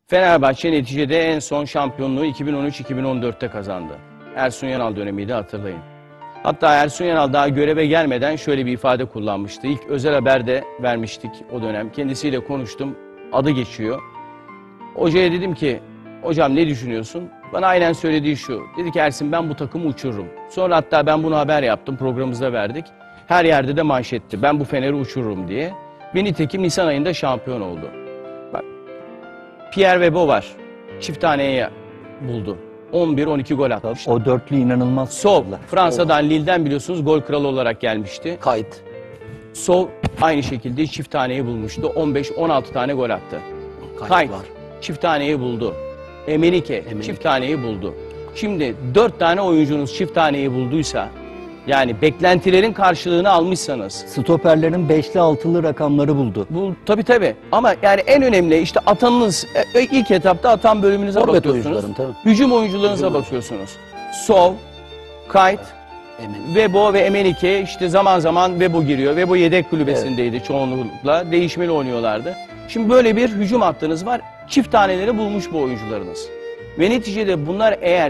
Fenerbahçe neticede en son şampiyonluğu 2013-2014'te kazandı. Ersun Yanal dönemiydi, hatırlayın. Hatta Ersun Yanal daha göreve gelmeden şöyle bir ifade kullanmıştı. İlk özel haberde vermiştik o dönem. Kendisiyle konuştum. Adı geçiyor. Hocaya dedim ki, hocam ne düşünüyorsun? Bana aynen söylediği şu. Dedi ki Ersin, ben bu takımı uçururum. Sonra hatta ben bunu haber yaptım. Programımızda verdik. Her yerde de manşetti. Ben bu Fener'i uçururum diye. Ve nitekim Nisan ayında şampiyon oldu. Bak, Pierre ve Bovar çift taneye buldu. 11-12 gol atmıştı. O dörtlü inanılmaz. Sov, Fransa'dan Lille'den biliyorsunuz gol kralı olarak gelmişti. Kayıt. Sov aynı şekilde çift taneyi bulmuştu. 15-16 tane gol attı. Kayıt var. çift taneyi buldu. Emenike çift taneyi buldu. Şimdi 4 tane oyuncunuz çift taneyi bulduysa, yani beklentilerin karşılığını almışsanız. Stoperlerin 5'li 6'lı rakamları buldu. Bu tabii. Ama yani en önemli işte atanınız, ilk etapta atan bölümünüze Forvet bakıyorsunuz. oyuncuların, tabii. Hücum oyuncularınıza bakıyorsunuz. Sov, Kayt, Vebo ve Emenike, işte zaman zaman Vebo giriyor. Vebo yedek kulübesindeydi çoğunlukla. Değişmeli oynuyorlardı. Şimdi böyle bir hücum hattınız var. Çift taneleri bulmuş bu oyuncularınız. Ve neticede bunlar eğer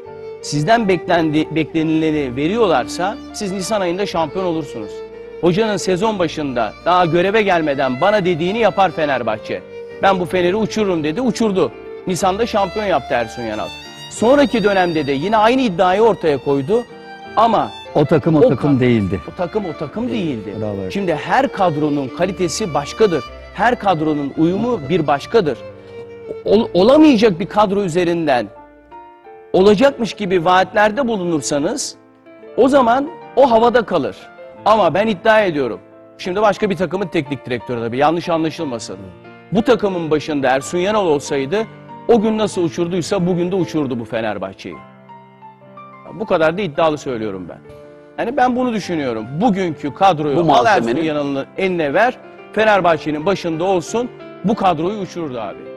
sizden beklenileni veriyorlarsa siz Nisan ayında şampiyon olursunuz. Hocanın sezon başında daha göreve gelmeden bana dediğini yapar Fenerbahçe. Ben bu Fener'i uçururum dedi, uçurdu. Nisan'da şampiyon yaptı Ersun Yanal. Sonraki dönemde de yine aynı iddiayı ortaya koydu ama O takım değildi. o takım değildi. Bravo. Şimdi her kadronun kalitesi başkadır. Her kadronun uyumu bir başkadır. Olamayacak bir kadro üzerinden olacakmış gibi vaatlerde bulunursanız o zaman o havada kalır. Ama ben iddia ediyorum. Şimdi başka bir takımın teknik direktörü tabii, yanlış anlaşılmasın. Bu takımın başında Ersun Yanal olsaydı o gün nasıl uçurduysa bugün de uçurdu bu Fenerbahçe'yi. Bu kadar da iddialı söylüyorum ben. Yani ben bunu düşünüyorum. Bugünkü kadroyu al, Ersun Yanal'ın eline ver. Fenerbahçe'nin başında olsun. Bu kadroyu uçururdu abi.